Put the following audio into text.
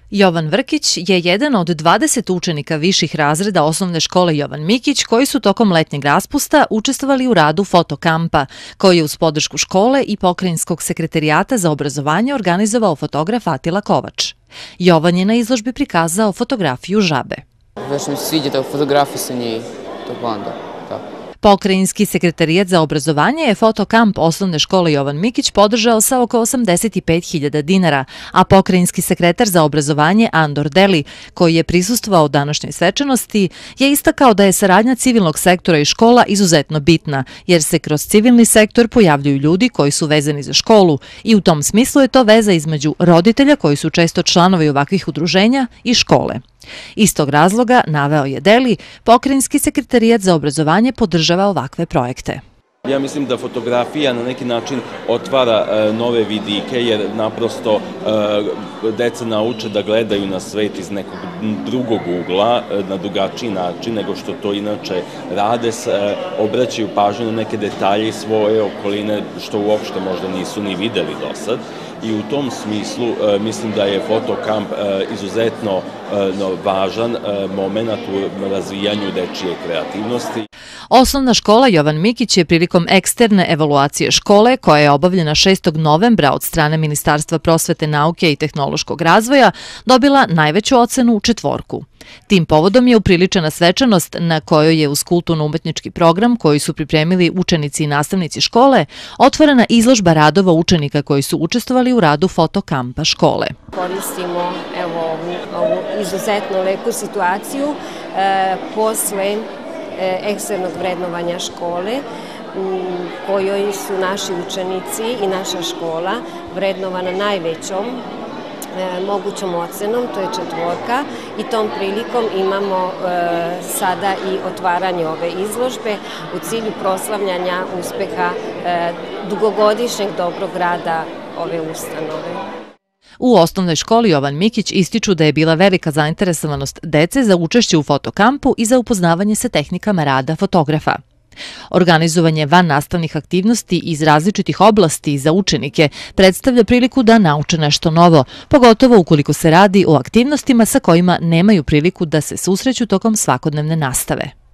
Jovan Vrkić je jedan od 20 učenika viših razreda osnovne škole Jovan Mikić koji su tokom letnjeg raspusta učestvovali u radu fotokampa, koji je uz podršku škole i Pokrajinskog sekretarijata za obrazovanje organizovao fotograf Atila Kovač. Jovan je na izložbi prikazao fotografiju žabe. Baš mi se sviđa da fotografisanje i to onda. Pokrajinski sekretarijat za obrazovanje je fotokamp osnovne škole Jovan Mikić podržao sa oko 85.000 dinara, a pokrajinski sekretar za obrazovanje Andor Deli, koji je prisustvovao današnjoj svečanosti, je istakao da je saradnja civilnog sektora i škola izuzetno bitna, jer se kroz civilni sektor pojavljuju ljudi koji su vezani za školu i u tom smislu je to veza između roditelja koji su često članovi ovakvih udruženja i škole. Iz tog razloga, naveo je Deli, Pokrajinski sekretarijat za obrazovanje podržava ovakve projekte. Ja mislim da fotografija na neki način otvara nove vidike, jer naprosto deca nauče da gledaju na svet iz nekog drugog ugla, na drugačiji način nego što to inače rade, obraćaju pažnju na neke detalje svoje okoline što uopšte možda nisu ni videli do sad. I u tom smislu mislim da je fotokamp izuzetno važan moment u razvijanju dečije kreativnosti. Osnovna škola Jovan Mikić je prilikom eksterne evaluacije škole, koja je obavljena 6. novembra od strane Ministarstva prosvete, nauke i tehnološkog razvoja, dobila najveću ocenu 4. Tim povodom je upriličena svečanost na kojoj je uz kulturno-umetnički program koji su pripremili učenici i nastavnici škole otvorena izložba radova učenika koji su učestvovali u radu fotokampa škole. Koristimo ovu izuzetno lepu situaciju posle eksternog vrednovanja škole u kojoj su naši učenici i naša škola vrednovana najvećom mogućom ocenom, to je 4. i tom prilikom imamo sada i otvaranje ove izložbe u cilju proslavljanja uspeha dugogodišnjeg dobrog rada ove ustanove. U osnovnoj školi Jovan Mikić ističu da je bila velika zainteresovanost dece za učešće u fotokampu i za upoznavanje sa tehnikama rada fotografa. Organizovanje vannastavnih aktivnosti iz različitih oblasti za učenike predstavlja priliku da nauče nešto novo, pogotovo ukoliko se radi o aktivnostima sa kojima nemaju priliku da se susreću tokom svakodnevne nastave.